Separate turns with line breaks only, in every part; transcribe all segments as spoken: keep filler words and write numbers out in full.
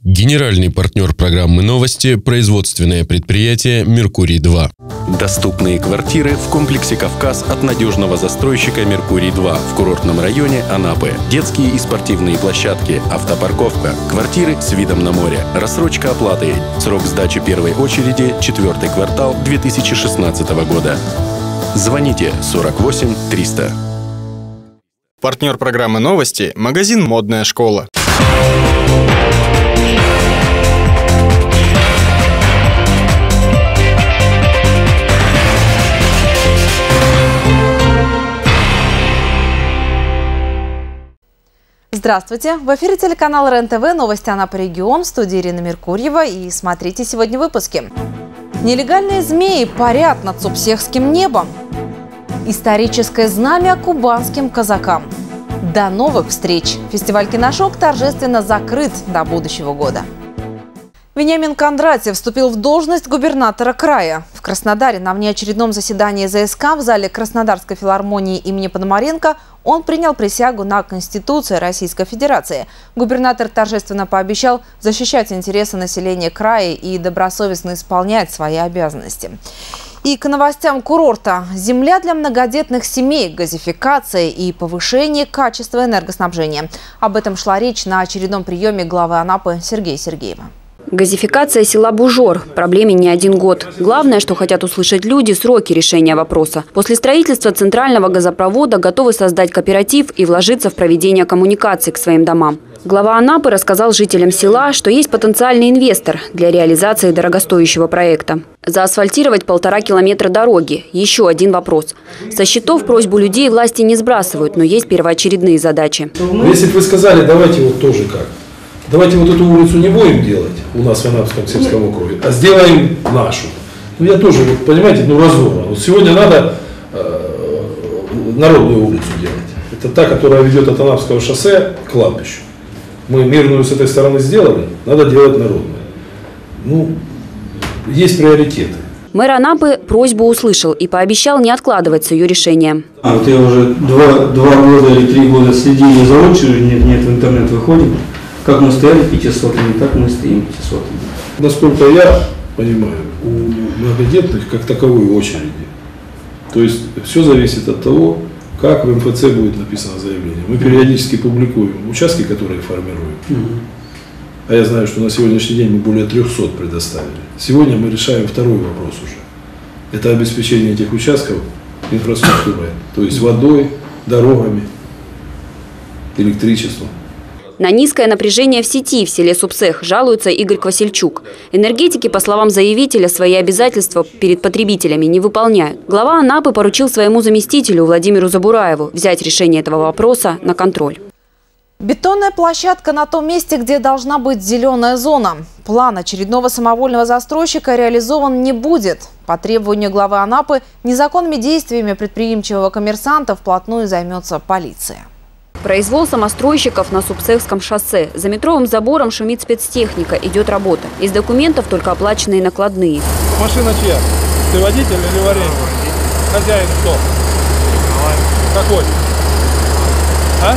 Генеральный партнер программы «Новости» – производственное предприятие «Меркурий-два».
Доступные квартиры в комплексе «Кавказ» от надежного застройщика «Меркурий-два» в курортном районе Анапы. Детские и спортивные площадки, автопарковка, квартиры с видом на море, рассрочка оплаты. Срок сдачи первой очереди – четвертый квартал две тысячи шестнадцатого года. Звоните сорок восемь триста.
Партнер программы «Новости» – магазин «Модная школа».
Здравствуйте! В эфире телеканала РЕН-ТВ, новости Анапы регион, в студии Ирина Меркурьева. И смотрите сегодня в выпуске. Нелегальные змеи парят над Субсехским небом. Историческое знамя кубанским казакам. До новых встреч! Фестиваль «Киношок» торжественно закрыт до будущего года. Вениамин Кондратьев вступил в должность губернатора края. В Краснодаре на внеочередном заседании ЗСК в зале Краснодарской филармонии имени Пономаренко он принял присягу на Конституцию Российской Федерации. Губернатор торжественно пообещал защищать интересы населения края и добросовестно исполнять свои обязанности. И к новостям курорта. Земля для многодетных семей, газификация и повышение качества энергоснабжения. Об этом шла речь на очередном приеме главы Анапы Сергея Сергеева.
Газификация села Бужор. Проблеме не один год. Главное, что хотят услышать люди – сроки решения вопроса. После строительства центрального газопровода готовы создать кооператив и вложиться в проведение коммуникаций к своим домам. Глава Анапы рассказал жителям села, что есть потенциальный инвестор для реализации дорогостоящего проекта. Заасфальтировать полтора километра дороги. Еще один вопрос. Со счетов просьбу людей власти не сбрасывают, но есть первоочередные задачи.
Если бы вы сказали, давайте вот тоже как. Давайте вот эту улицу не будем делать у нас в Анапском сельском округе, а сделаем нашу. Ну я тоже, вот, понимаете, ну разумно. Вот сегодня надо э, народную улицу делать. Это та, которая ведет от Анапского шоссе к кладбищу. Мы мирную с этой стороны сделали, надо делать народную. Ну, есть приоритеты.
Мэр Анапы просьбу услышал и пообещал не откладывать с ее решением.
А вот я уже два, два года или три года следили за очередью, нет, нет, в интернет выходим. Как мы стояли пятисотыми, так мы стоим пятисотыми.
Насколько я понимаю, у многодетных как таковой очереди. То есть все зависит от того, как в эм эф цэ будет написано заявление. Мы периодически публикуем участки, которые формируем. Угу. А я знаю, что на сегодняшний день мы более трёхсот предоставили. Сегодня мы решаем второй вопрос уже. Это обеспечение этих участков инфраструктурой. То есть водой, дорогами, электричеством.
На низкое напряжение в сети в селе Субсех жалуется Игорь Квасильчук. Энергетики, по словам заявителя, свои обязательства перед потребителями не выполняют. Глава Анапы поручил своему заместителю Владимиру Забураеву взять решение этого вопроса на контроль.
Бетонная площадка на том месте, где должна быть зеленая зона. План очередного самовольного застройщика реализован не будет. По требованию главы Анапы незаконными действиями предприимчивого коммерсанта вплотную займется полиция.
Произвол самостройщиков на Субсехском шоссе. За метровым забором шумит спецтехника, идет работа. Из документов только оплаченные накладные.
Машина чья? Ты водитель или варенье? Хозяин кто? Какой? А?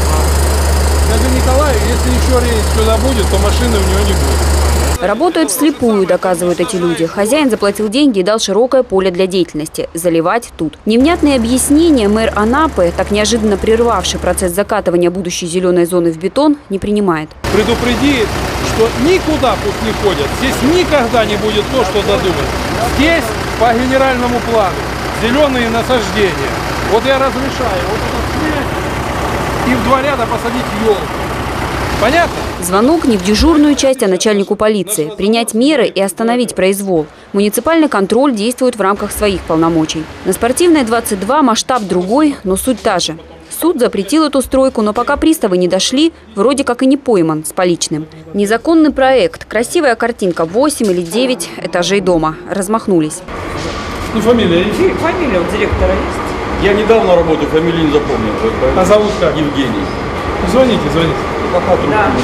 Скажи Николаю, если еще рейс сюда будет, то машины у него не будет.
Работают вслепую, доказывают эти люди. Хозяин заплатил деньги и дал широкое поле для деятельности. Заливать тут. Невнятные объяснения мэр Анапы, так неожиданно прервавший процесс закатывания будущей зеленой зоны в бетон, не принимает.
Предупреди, что никуда пусть не ходят. Здесь никогда не будет то, что задумано. Здесь по генеральному плану зеленые насаждения. Вот я разрешаю вот это снять и в два ряда посадить елку. Понятно?
Звонок не в дежурную часть, а начальнику полиции. Принять меры и остановить произвол. Муниципальный контроль действует в рамках своих полномочий. На Спортивной двадцать два масштаб другой, но суть та же. Суд запретил эту стройку, но пока приставы не дошли, вроде как и не пойман с поличным. Незаконный проект. Красивая картинка. восемь или девять этажей дома. Размахнулись.
Ну, фамилия есть?
Фамилия у директора есть?
Я недавно работаю, фамилию не запомнил.
А зовут как?
Евгений.
Звоните, звоните.
Пока трудно.
Да.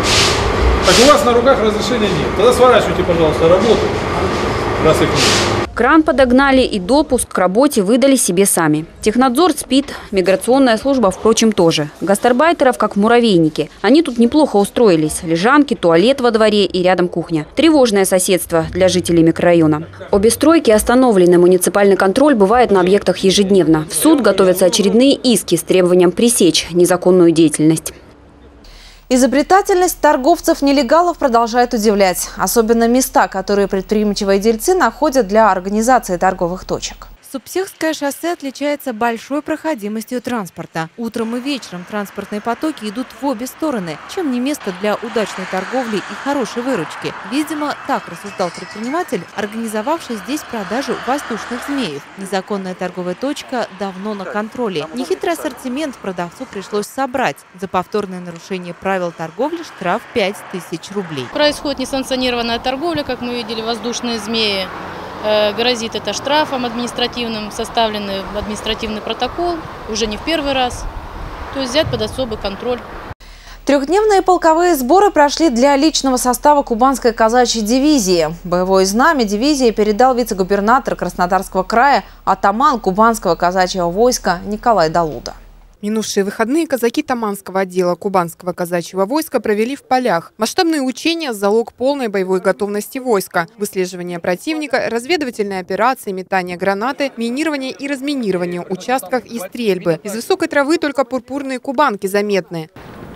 Так у вас на руках разрешения нет. Тогда сворачивайте, пожалуйста, работу. Раз их нет.
Кран подогнали и допуск к работе выдали себе сами. Технадзор спит, миграционная служба, впрочем, тоже. Гастарбайтеров как в муравейнике. Они тут неплохо устроились. Лежанки, туалет во дворе и рядом кухня. Тревожное соседство для жителей микрорайона. Обе стройки остановлены. Муниципальный контроль бывает на объектах ежедневно. В суд готовятся очередные иски с требованием пресечь незаконную деятельность.
Изобретательность торговцев-нелегалов продолжает удивлять. Особенно места, которые предприимчивые дельцы находят для организации торговых точек.
Субсехское шоссе отличается большой проходимостью транспорта. Утром и вечером транспортные потоки идут в обе стороны, чем не место для удачной торговли и хорошей выручки. Видимо, так рассуждал предприниматель, организовавший здесь продажу воздушных змеев. Незаконная торговая точка давно на контроле. Нехитрый ассортимент продавцу пришлось собрать. За повторное нарушение правил торговли штраф пять тысяч рублей.
Происходит несанкционированная торговля, как мы видели, воздушные змеи. Грозит это штрафом административным, составленный административный протокол, уже не в первый раз, то есть взять под особый контроль.
Трехдневные полковые сборы прошли для личного состава Кубанской казачьей дивизии. Боевое знамя дивизии передал вице-губернатор Краснодарского края, атаман Кубанского казачьего войска Николай Далуда.
Минувшие выходные казаки Таманского отдела Кубанского казачьего войска провели в полях. Масштабные учения – залог полной боевой готовности войска. Выслеживание противника, разведывательные операции, метание гранаты, минирование и разминирование участков и стрельбы. Из высокой травы только пурпурные кубанки заметны.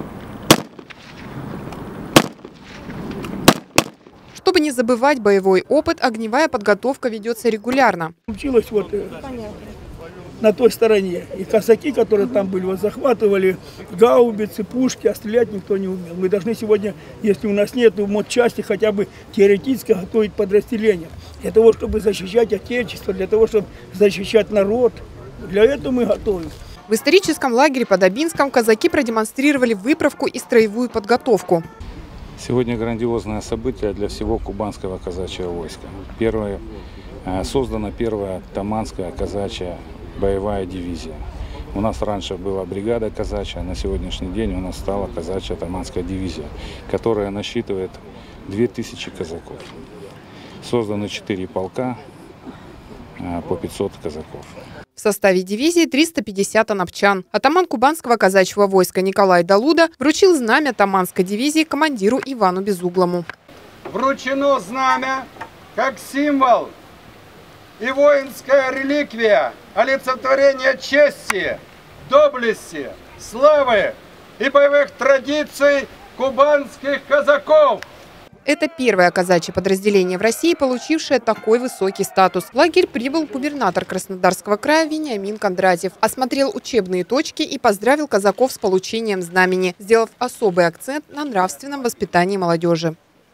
Чтобы не забывать боевой опыт, огневая подготовка ведется регулярно.
Училась вот на той стороне. И казаки, которые там были, вот захватывали гаубицы, пушки, а стрелять никто не умел. Мы должны сегодня, если у нас нет мотчасти, хотя бы теоретически готовить подразделения. Для того, чтобы защищать Отечество, для того, чтобы защищать народ. Для этого мы готовим.
В историческом лагере под Абинском казаки продемонстрировали выправку и строевую подготовку.
Сегодня грандиозное событие для всего Кубанского казачьего войска. Первое, создана первая Таманская казачья боевая дивизия. У нас раньше была бригада казачья, на сегодняшний день у нас стала казачья Таманская дивизия, которая насчитывает две тысячи казаков. Созданы четыре полка по пятьсот казаков.
В составе дивизии триста пятьдесят анапчан. Атаман Кубанского казачьего войска Николай Далуда вручил знамя Таманской дивизии командиру Ивану Безуглому.
Вручено знамя как символ и воинская реликвия, олицетворение чести, доблести, славы и боевых традиций кубанских казаков.
Это первое казачье подразделение в России, получившее такой высокий статус. В лагерь прибыл губернатор Краснодарского края Вениамин Кондратьев. Осмотрел учебные точки и поздравил казаков с получением знамени, сделав особый акцент на нравственном воспитании молодежи.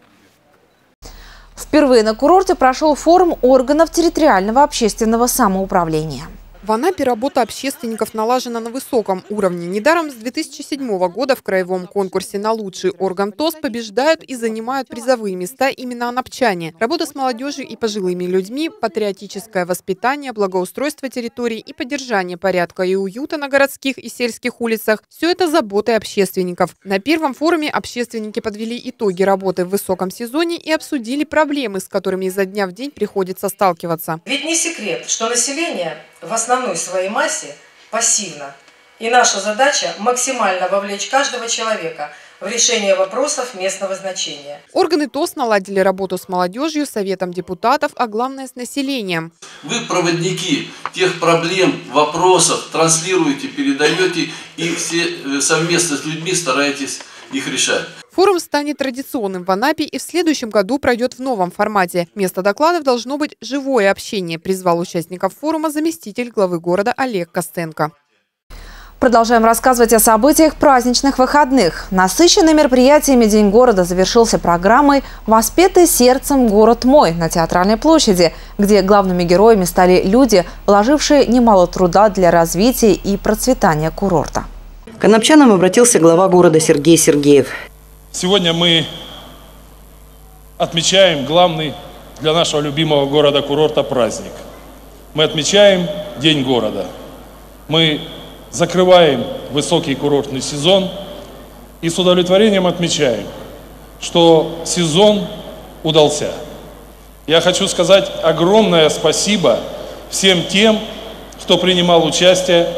Впервые на курорте прошел форум органов территориального общественного самоуправления.
В Анапе работа общественников налажена на высоком уровне. Недаром с две тысячи седьмого года в краевом конкурсе на лучший орган ТОС побеждают и занимают призовые места именно анапчане. Работа с молодежью и пожилыми людьми, патриотическое воспитание, благоустройство территорий и поддержание порядка и уюта на городских и сельских улицах – все это заботы общественников. На первом форуме общественники подвели итоги работы в высоком сезоне и обсудили проблемы, с которыми изо дня в день приходится сталкиваться.
Ведь не секрет, что население в основной своей массе пассивно. И наша задача максимально вовлечь каждого человека в решение вопросов местного значения.
Органы ТОС наладили работу с молодежью, советом депутатов, а главное с населением.
Вы проводники тех проблем, вопросов, транслируете, передаете и все совместно с людьми стараетесь их решать.
Форум станет традиционным в Анапе и в следующем году пройдет в новом формате. Вместо докладов должно быть живое общение, призвал участников форума заместитель главы города Олег Костенко.
Продолжаем рассказывать о событиях праздничных выходных. Насыщенный мероприятиями День города завершился программой «Воспетый сердцем город мой» на Театральной площади, где главными героями стали люди, вложившие немало труда для развития и процветания курорта.
К анапчанам обратился глава города Сергей Сергеев.
Сегодня мы отмечаем главный для нашего любимого города-курорта праздник. Мы отмечаем День города. Мы закрываем высокий курортный сезон и с удовлетворением отмечаем, что сезон удался. Я хочу сказать огромное спасибо всем тем, кто принимал участие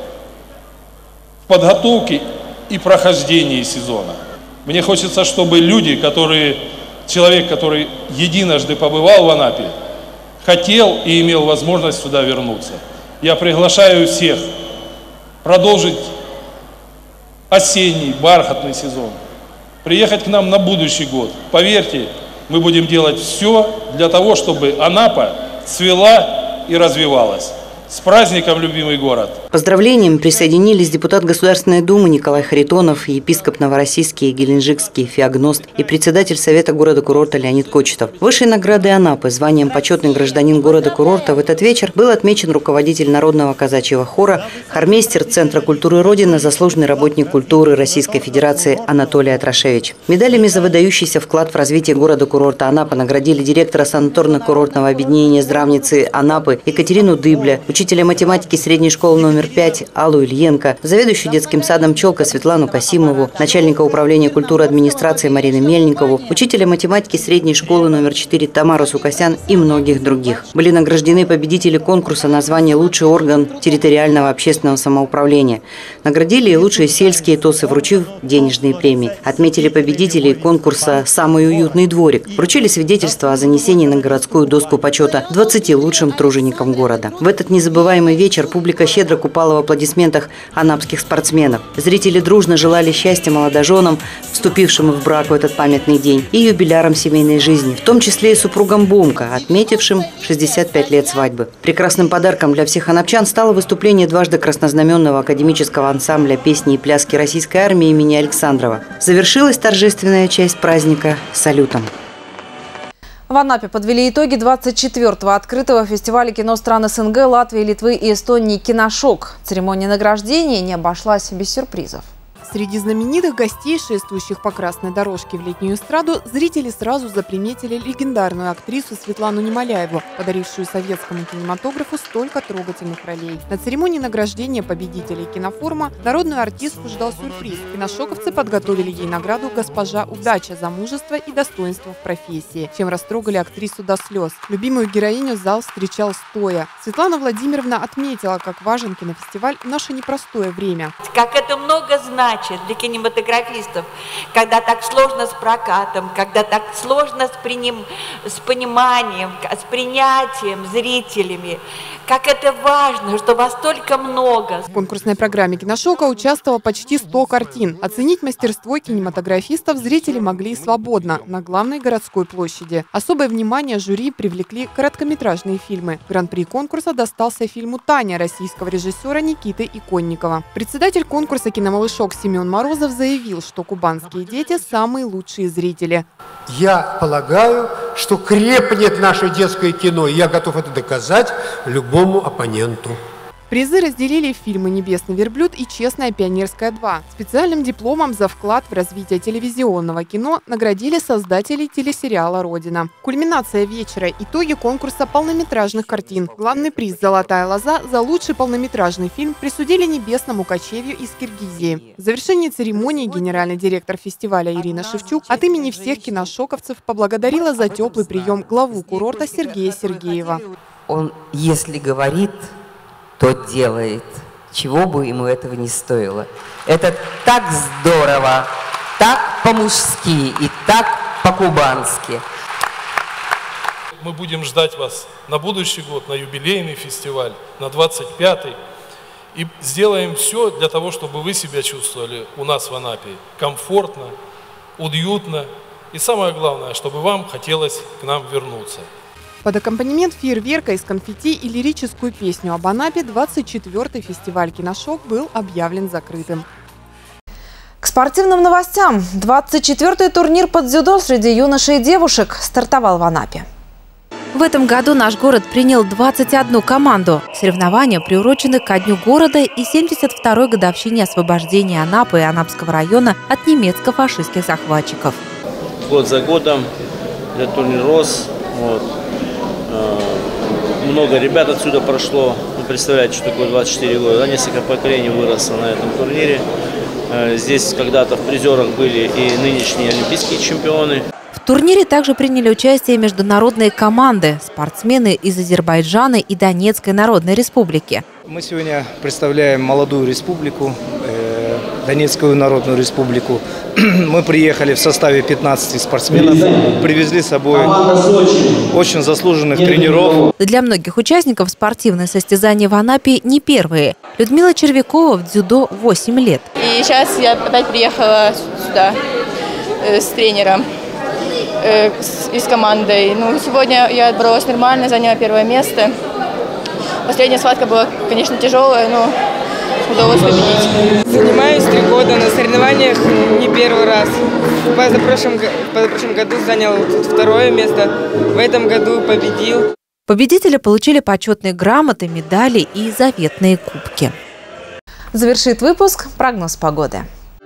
в подготовке и прохождении сезона. Мне хочется, чтобы люди, которые, человек, который единожды побывал в Анапе, хотел и имел возможность сюда вернуться. Я приглашаю всех продолжить осенний, бархатный сезон, приехать к нам на будущий год. Поверьте, мы будем делать все для того, чтобы Анапа цвела и развивалась. С праздником, любимый город!
К поздравлениям присоединились депутат Государственной Думы Николай Харитонов, епископ Новороссийский и Геленджикский Феогност и председатель Совета города-курорта Леонид Кочетов. Высшей наградой Анапы, званием почетный гражданин города-курорта, в этот вечер был отмечен руководитель Народного казачьего хора, хормейстер Центра культуры Родины, заслуженный работник культуры Российской Федерации Анатолий Атрашевич. Медалями за выдающийся вклад в развитие города-курорта Анапа наградили директора санаторно-курортного объединения здравницы Анапы Екатерину Дыбля, учителя математики средней школы номер пять Аллу Ильенко, заведующую детским садом «Пчелка» Светлану Касимову, начальника управления культуры администрации Марину Мельникову, учителя математики средней школы номер четыре Тамару Сукасян и многих других. Были награждены победители конкурса на звание «Лучший орган территориального общественного самоуправления». Наградили и лучшие сельские ТОСы, вручив денежные премии. Отметили победителей конкурса «Самый уютный дворик». Вручили свидетельство о занесении на городскую доску почета двадцати лучшим труженикам города. В этот незабываемый вечер публика щедро купала в аплодисментах анапских спортсменов. Зрители дружно желали счастья молодоженам, вступившим в брак в этот памятный день, и юбилярам семейной жизни, в том числе и супругам Бомко, отметившим шестьдесят пять лет свадьбы. Прекрасным подарком для всех анапчан стало выступление дважды краснознаменного академического ансамбля песни и пляски Российской армии имени Александрова. Завершилась торжественная часть праздника салютом.
В Анапе подвели итоги двадцать четвёртого открытого фестиваля кино стран СНГ, Латвии, Литвы и Эстонии «Киношок». Церемония награждения не обошлась без сюрпризов.
Среди знаменитых гостей, шествующих по красной дорожке в летнюю эстраду, зрители сразу заприметили легендарную актрису Светлану Немоляеву, подарившую советскому кинематографу столько трогательных ролей. На церемонии награждения победителей кинофорума народную артистку ждал сюрприз. Киношоковцы подготовили ей награду «Госпожа Удача» за мужество и достоинство в профессии, чем растрогали актрису до слез. Любимую героиню зал встречал стоя. Светлана Владимировна отметила, как важен кинофестиваль в наше непростое время.
Как это много значит для кинематографистов, когда так сложно с прокатом, когда так сложно с, приним... с пониманием, с принятием зрителями. Как это важно, что вас столько много.
В конкурсной программе «Киношока» участвовало почти сто картин. Оценить мастерство кинематографистов зрители могли свободно на главной городской площади. Особое внимание жюри привлекли короткометражные фильмы. Гран-при конкурса достался фильму «Таня» российского режиссера Никиты Иконникова. Председатель конкурса «Киномалышок» Семен Морозов заявил, что кубанские дети – самые лучшие зрители.
Я полагаю, что крепнет наше детское кино, и я готов это доказать любому оппоненту.
Призы разделили фильмы «Небесный верблюд» и «Честная пионерская два». Специальным дипломом за вклад в развитие телевизионного кино наградили создателей телесериала «Родина». Кульминация вечера – итоги конкурса полнометражных картин. Главный приз «Золотая лоза» за лучший полнометражный фильм присудили «Небесному кочевью» из Киргизии. В завершении церемонии генеральный директор фестиваля Ирина Шевчук от имени всех киношоковцев поблагодарила за теплый прием главу курорта Сергея Сергеева.
Он, если говорит, то делает, чего бы ему этого не стоило. Это так здорово, так по-мужски и так по-кубански.
Мы будем ждать вас на будущий год, на юбилейный фестиваль, на двадцать пятый. И сделаем все для того, чтобы вы себя чувствовали у нас в Анапе комфортно, уютно. И самое главное, чтобы вам хотелось к нам вернуться.
Под аккомпанемент фейерверка из конфетти и лирическую песню об Анапе двадцать четвёртый фестиваль «Киношок» был объявлен закрытым.
К спортивным новостям. двадцать четвёртый турнир под дзюдо среди юношей и девушек стартовал в Анапе.
В этом году наш город принял двадцать одну команду. Соревнования приурочены ко дню города и семьдесят второй годовщине освобождения Анапы и Анапского района от немецко-фашистских захватчиков.
Год за годом этот турнир рос. Вот. Много ребят отсюда прошло. Вы представляете, что такое двадцать четыре года. Несколько поколений выросло на этом турнире. Здесь когда-то в призерах были и нынешние олимпийские чемпионы.
В В турнире также приняли участие международные команды, спортсмены из Азербайджана и Донецкой Народной Республики.
Мы сегодня представляем молодую республику, э, Донецкую Народную Республику. Мы приехали в составе пятнадцати спортсменов, привезли с собой очень заслуженных тренеров.
Для многих участников спортивные состязания в Анапе не первые. Людмила Червякова в дзюдо восемь лет.
И сейчас я опять приехала сюда э, с тренером. И с командой. Ну, сегодня я отбралась нормально, заняла первое место. Последняя схватка была, конечно, тяжелая, но удалось победить.
Занимаюсь три года, на соревнованиях не первый раз. В позапрошлом, в позапрошлом году занял второе место, в этом году победил.
Победители получили почетные грамоты, медали и заветные кубки.
Завершит выпуск прогноз погоды.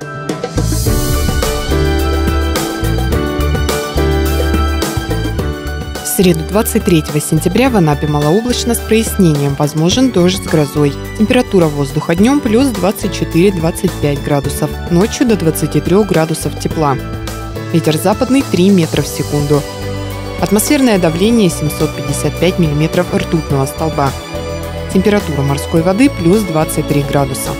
В среду двадцать третьего сентября в Анапе малооблачно с прояснением, возможен дождь с грозой. Температура воздуха днем плюс двадцать четыре — двадцать пять градусов, ночью до двадцати трёх градусов тепла. Ветер западный три метра в секунду. Атмосферное давление семьсот пятьдесят пять миллиметров ртутного столба. Температура морской воды плюс двадцать три градуса.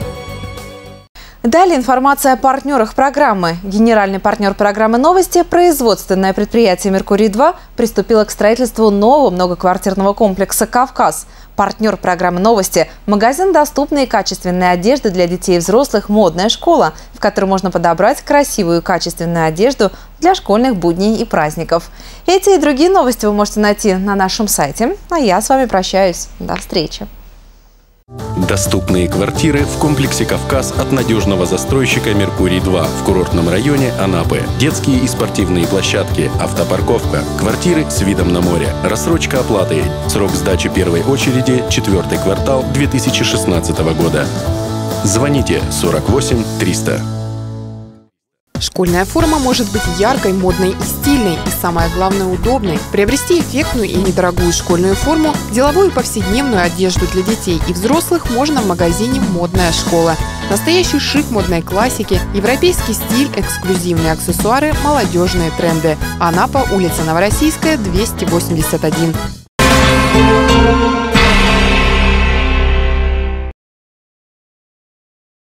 Далее информация о партнерах программы. Генеральный партнер программы «Новости» – производственное предприятие «Меркурий-два» приступило к строительству нового многоквартирного комплекса «Кавказ». Партнер программы «Новости» – магазин доступной и качественной одежды для детей и взрослых «Модная школа», в которой можно подобрать красивую и качественную одежду для школьных будней и праздников. Эти и другие новости вы можете найти на нашем сайте. А я с вами прощаюсь. До встречи.
Доступные квартиры в комплексе «Кавказ» от надежного застройщика «Меркурий-два» в курортном районе Анапы. Детские и спортивные площадки, автопарковка, квартиры с видом на море, рассрочка оплаты. Срок сдачи первой очереди – четвертый квартал две тысячи шестнадцатого года. Звоните сорок восемь триста.
Школьная форма может быть яркой, модной и стильной, и самое главное – удобной. Приобрести эффектную и недорогую школьную форму, деловую и повседневную одежду для детей и взрослых можно в магазине «Модная школа». Настоящий шик модной классики, европейский стиль, эксклюзивные аксессуары, молодежные тренды. Анапа, улица Новороссийская, двести восемьдесят один.